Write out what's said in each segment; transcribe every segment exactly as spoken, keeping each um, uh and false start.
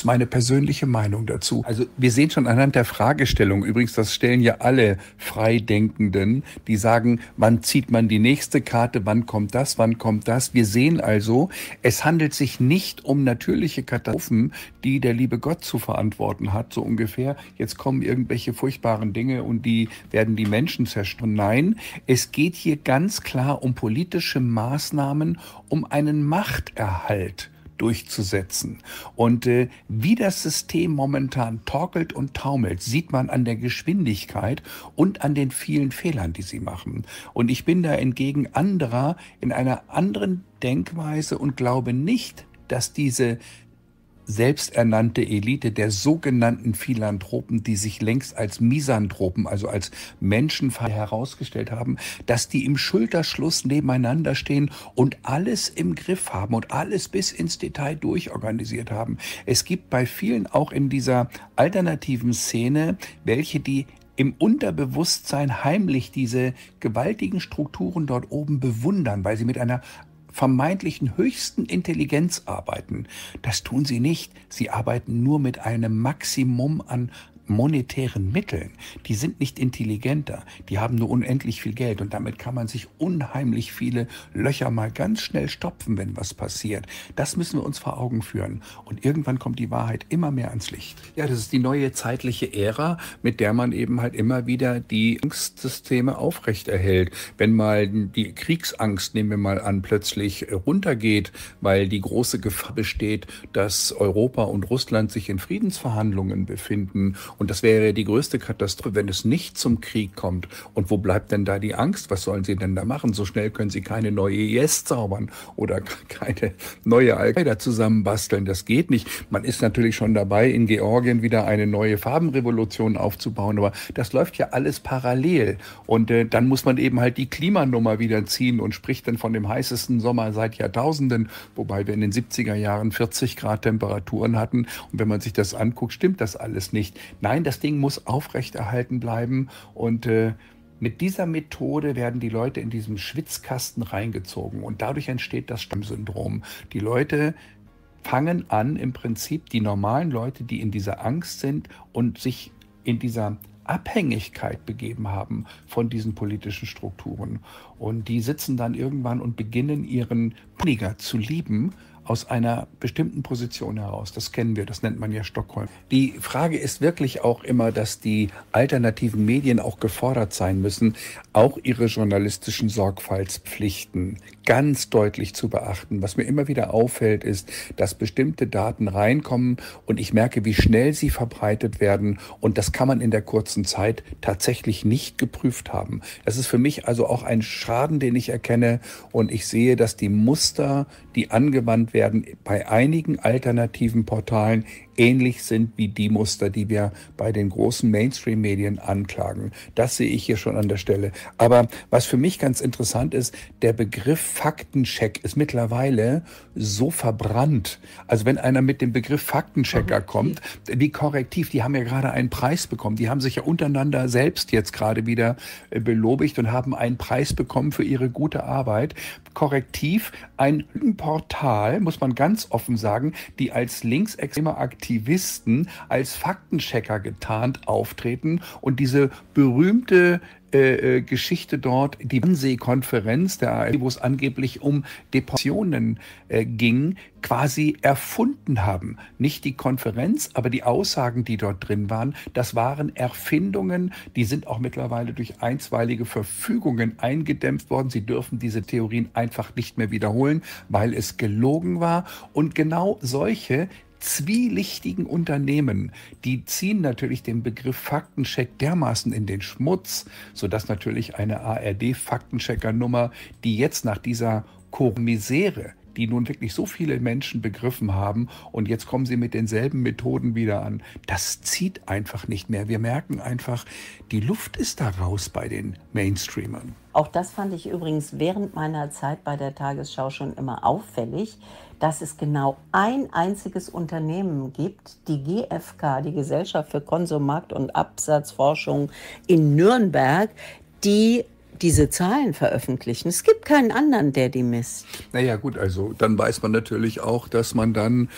ist meine persönliche Meinung dazu. Also wir sehen schon anhand der Fragestellung, übrigens das stellen ja alle Freidenkenden, die sagen, wann zieht man die nächste Karte, wann kommt das, wann kommt das. Wir sehen also, es handelt sich nicht um natürliche Katastrophen, die der liebe Gott zu verantworten hat, so ungefähr. Jetzt kommen irgendwelche furchtbaren Dinge und die werden die Menschen zerstören. Nein, es geht hier ganz klar um politische Maßnahmen, um einen Machterhalt durchzusetzen. Und äh, wie das System momentan torkelt und taumelt, sieht man an der Geschwindigkeit und an den vielen Fehlern, die sie machen. Und ich bin da entgegen anderer in einer anderen Denkweise und glaube nicht, dass diese selbsternannte Elite der sogenannten Philanthropen, die sich längst als Misanthropen, also als Menschenfeind herausgestellt haben, dass die im Schulterschluss nebeneinander stehen und alles im Griff haben und alles bis ins Detail durchorganisiert haben. Es gibt bei vielen auch in dieser alternativen Szene welche, die im Unterbewusstsein heimlich diese gewaltigen Strukturen dort oben bewundern, weil sie mit einer vermeintlichen höchsten Intelligenz arbeiten. Das tun sie nicht. Sie arbeiten nur mit einem Maximum an monetären Mitteln. Die sind nicht intelligenter, die haben nur unendlich viel Geld und damit kann man sich unheimlich viele Löcher mal ganz schnell stopfen, wenn was passiert. Das müssen wir uns vor Augen führen und irgendwann kommt die Wahrheit immer mehr ans Licht. Ja, das ist die neue zeitliche Ära, mit der man eben halt immer wieder die Angstsysteme aufrechterhält. Wenn mal die Kriegsangst, nehmen wir mal an, plötzlich runtergeht, weil die große Gefahr besteht, dass Europa und Russland sich in Friedensverhandlungen befinden. Und das wäre die größte Katastrophe, wenn es nicht zum Krieg kommt. Und wo bleibt denn da die Angst? Was sollen sie denn da machen? So schnell können sie keine neue I S zaubern oder keine neue Al-Qaida zusammenbasteln. Das geht nicht. Man ist natürlich schon dabei, in Georgien wieder eine neue Farbenrevolution aufzubauen. Aber das läuft ja alles parallel. Und äh, dann muss man eben halt die Klimanummer wieder ziehen und spricht dann von dem heißesten Sommer seit Jahrtausenden, wobei wir in den siebziger Jahren vierzig Grad Temperaturen hatten. Und wenn man sich das anguckt, stimmt das alles nicht. Nein, das Ding muss aufrechterhalten bleiben und äh, mit dieser Methode werden die Leute in diesem Schwitzkasten reingezogen und dadurch entsteht das Stammsyndrom. Die Leute fangen an, im Prinzip die normalen Leute, die in dieser Angst sind und sich in dieser Abhängigkeit begeben haben von diesen politischen Strukturen. Und die sitzen dann irgendwann und beginnen ihren Prediger zu lieben, aus einer bestimmten Position heraus. Das kennen wir, das nennt man ja Stockholm. Die Frage ist wirklich auch immer, dass die alternativen Medien auch gefordert sein müssen, auch ihre journalistischen Sorgfaltspflichten ganz deutlich zu beachten. Was mir immer wieder auffällt, ist, dass bestimmte Daten reinkommen und ich merke, wie schnell sie verbreitet werden und das kann man in der kurzen Zeit tatsächlich nicht geprüft haben. Das ist für mich also auch ein Schaden, den ich erkenne und ich sehe, dass die Muster, die angewandt werden, bei einigen alternativen Portalen ähnlich sind wie die Muster, die wir bei den großen Mainstream-Medien anklagen. Das sehe ich hier schon an der Stelle. Aber was für mich ganz interessant ist, der Begriff Faktencheck ist mittlerweile so verbrannt. Also wenn einer mit dem Begriff Faktenchecker kommt, wie korrektiv, die haben ja gerade einen Preis bekommen. Die haben sich ja untereinander selbst jetzt gerade wieder belobigt und haben einen Preis bekommen für ihre gute Arbeit. Korrektiv, ein Portal, muss man ganz offen sagen, die als linksextreme Aktivisten, als Faktenchecker getarnt auftreten und diese berühmte äh, Geschichte dort, die Wannsee-Konferenz der A R D, wo es angeblich um Deportationen äh, ging, quasi erfunden haben. Nicht die Konferenz, aber die Aussagen, die dort drin waren, das waren Erfindungen, die sind auch mittlerweile durch einstweilige Verfügungen eingedämpft worden. Sie dürfen diese Theorien einfach nicht mehr wiederholen, weil es gelogen war. Und genau solche zwielichtigen Unternehmen, die ziehen natürlich den Begriff Faktencheck dermaßen in den Schmutz, sodass natürlich eine A R D-Faktenchecker-Nummer, die jetzt nach dieser Misere, die nun wirklich so viele Menschen begriffen haben und jetzt kommen sie mit denselben Methoden wieder an. Das zieht einfach nicht mehr. Wir merken einfach, die Luft ist da raus bei den Mainstreamern. Auch das fand ich übrigens während meiner Zeit bei der Tagesschau schon immer auffällig, dass es genau ein einziges Unternehmen gibt, die G F K, die Gesellschaft für Konsum, Markt- und Absatzforschung in Nürnberg, die diese Zahlen veröffentlichen. Es gibt keinen anderen, der die misst. Naja gut, also dann weiß man natürlich auch, dass man dann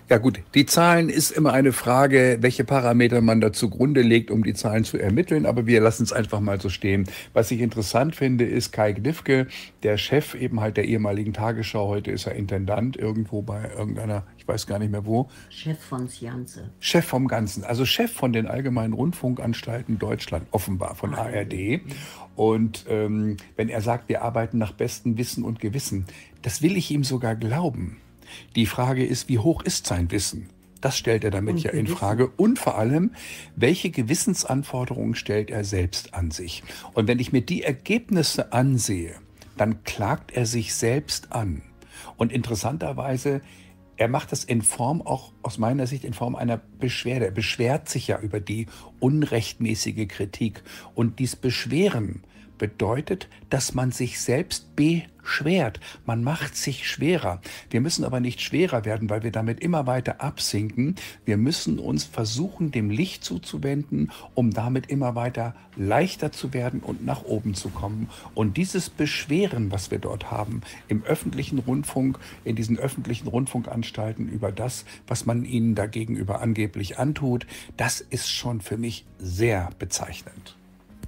Ja gut, die Zahlen ist immer eine Frage, welche Parameter man da zugrunde legt, um die Zahlen zu ermitteln. Aber wir lassen es einfach mal so stehen. Was ich interessant finde, ist Kai Gniffke, der Chef eben halt der ehemaligen Tagesschau. Heute ist er Intendant irgendwo bei irgendeiner, ich weiß gar nicht mehr wo. Chef von Scienze. Chef vom Ganzen, also Chef von den Allgemeinen Rundfunkanstalten Deutschland, offenbar von A R D. Und ähm, wenn er sagt, wir arbeiten nach bestem Wissen und Gewissen, das will ich ihm sogar glauben. Die Frage ist, wie hoch ist sein Wissen? Das stellt er damit ja in Frage. Und vor allem, welche Gewissensanforderungen stellt er selbst an sich? Und wenn ich mir die Ergebnisse ansehe, dann klagt er sich selbst an. Und interessanterweise, er macht das in Form auch aus meiner Sicht in Form einer Beschwerde. Er beschwert sich ja über die unrechtmäßige Kritik. Und dies Beschweren bedeutet, dass man sich selbst beschwert. Man macht sich schwerer. Wir müssen aber nicht schwerer werden, weil wir damit immer weiter absinken. Wir müssen uns versuchen, dem Licht zuzuwenden, um damit immer weiter leichter zu werden und nach oben zu kommen. Und dieses Beschweren, was wir dort haben, im öffentlichen Rundfunk, in diesen öffentlichen Rundfunkanstalten über das, was man ihnen dagegenüber angeblich antut, das ist schon für mich sehr bezeichnend.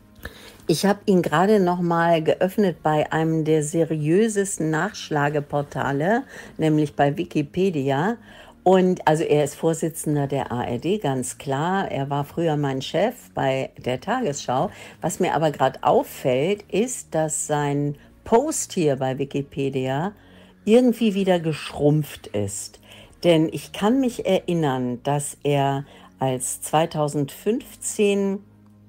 Ich habe ihn gerade noch mal geöffnet bei einem der seriösesten Nachschlageportale, nämlich bei Wikipedia. Und also er ist Vorsitzender der A R D, ganz klar. Er war früher mein Chef bei der Tagesschau. Was mir aber gerade auffällt, ist, dass sein Post hier bei Wikipedia irgendwie wieder geschrumpft ist. Denn ich kann mich erinnern, dass er als zweitausendfünfzehn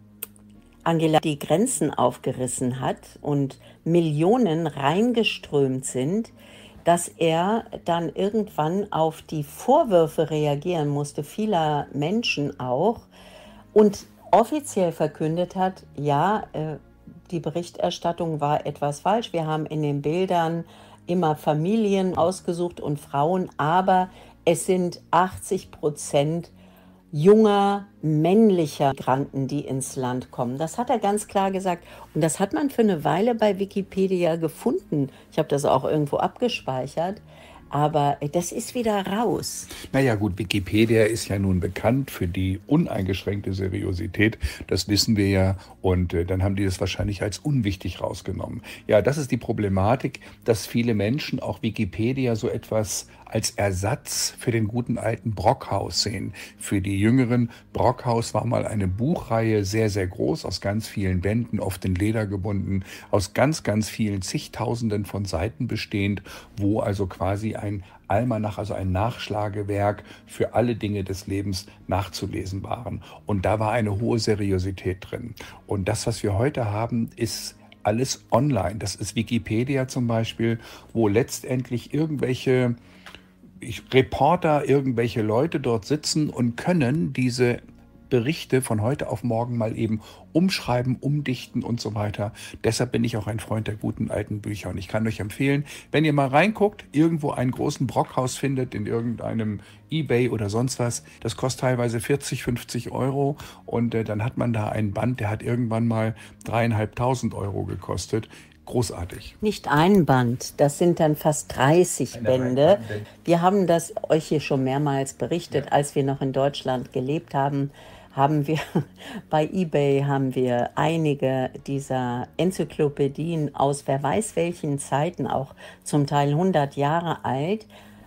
Angela die Grenzen aufgerissen hat und Millionen reingeströmt sind, dass er dann irgendwann auf die Vorwürfe reagieren musste, vieler Menschen auch, und offiziell verkündet hat, ja, äh, die Berichterstattung war etwas falsch. Wir haben in den Bildern immer Familien ausgesucht und Frauen, aber es sind achtzig Prozent junger, männlicher Migranten, die ins Land kommen. Das hat er ganz klar gesagt. Und das hat man für eine Weile bei Wikipedia gefunden. Ich habe das auch irgendwo abgespeichert. Aber das ist wieder raus. Naja gut, Wikipedia ist ja nun bekannt für die uneingeschränkte Seriosität. Das wissen wir ja. Und äh, dann haben die das wahrscheinlich als unwichtig rausgenommen. Ja, das ist die Problematik, dass viele Menschen auch Wikipedia so etwas als Ersatz für den guten alten Brockhaus sehen. Für die Jüngeren, Brockhaus war mal eine Buchreihe, sehr, sehr groß, aus ganz vielen Bänden, oft in Leder gebunden, aus ganz, ganz vielen zigtausenden von Seiten bestehend, wo also quasi ein Almanach, also ein Nachschlagewerk für alle Dinge des Lebens nachzulesen waren. Und da war eine hohe Seriosität drin. Und das, was wir heute haben, ist alles online. Das ist Wikipedia zum Beispiel, wo letztendlich irgendwelche Ich, Reporter, irgendwelche Leute dort sitzen und können diese Berichte von heute auf morgen mal eben umschreiben, umdichten und so weiter. Deshalb bin ich auch ein Freund der guten alten Bücher. Und ich kann euch empfehlen, wenn ihr mal reinguckt, irgendwo einen großen Brockhaus findet, in irgendeinem eBay oder sonst was, das kostet teilweise vierzig, fünfzig Euro. Und äh, dann hat man da einen Band, der hat irgendwann mal dreieinhalbtausend Euro gekostet. Großartig. Nicht ein Band, das sind dann fast dreißig Bände. Wir haben das euch hier schon mehrmals berichtet, ja. Als wir noch in Deutschland gelebt haben, haben wir bei eBay haben wir einige dieser Enzyklopädien aus wer weiß welchen Zeiten, auch zum Teil hundert Jahre alt,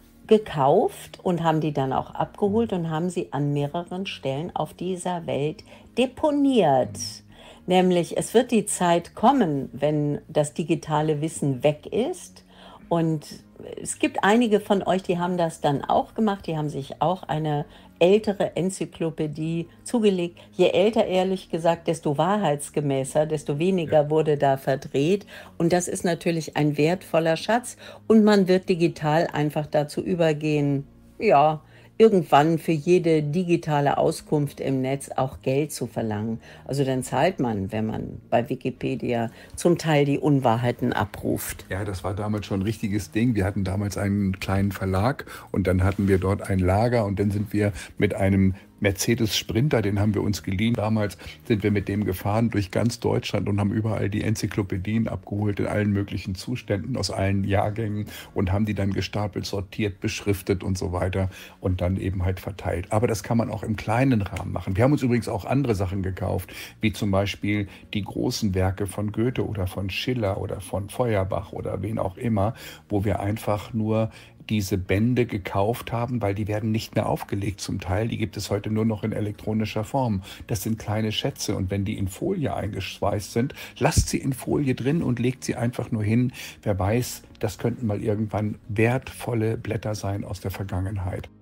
gekauft und haben die dann auch abgeholt und haben sie an mehreren Stellen auf dieser Welt deponiert. Nämlich, es wird die Zeit kommen, wenn das digitale Wissen weg ist. Und es gibt einige von euch, die haben das dann auch gemacht. Die haben sich auch eine ältere Enzyklopädie zugelegt. Je älter, ehrlich gesagt, desto wahrheitsgemäßer, desto weniger wurde da verdreht. Und das ist natürlich ein wertvoller Schatz. Und man wird digital einfach dazu übergehen, ja, irgendwann für jede digitale Auskunft im Netz auch Geld zu verlangen. Also dann zahlt man, wenn man bei Wikipedia zum Teil die Unwahrheiten abruft. Ja, das war damals schon ein richtiges Ding. Wir hatten damals einen kleinen Verlag und dann hatten wir dort ein Lager und dann sind wir mit einem Mercedes Sprinter, den haben wir uns geliehen. Damals sind wir mit dem gefahren durch ganz Deutschland und haben überall die Enzyklopädien abgeholt in allen möglichen Zuständen aus allen Jahrgängen und haben die dann gestapelt, sortiert, beschriftet und so weiter und dann eben halt verteilt. Aber das kann man auch im kleinen Rahmen machen. Wir haben uns übrigens auch andere Sachen gekauft, wie zum Beispiel die großen Werke von Goethe oder von Schiller oder von Feuerbach oder wen auch immer, wo wir einfach nur diese Bände gekauft haben, weil die werden nicht mehr aufgelegt zum Teil. Die gibt es heute nur noch in elektronischer Form. Das sind kleine Schätze und wenn die in Folie eingeschweißt sind, lasst sie in Folie drin und legt sie einfach nur hin. Wer weiß, das könnten mal irgendwann wertvolle Blätter sein aus der Vergangenheit.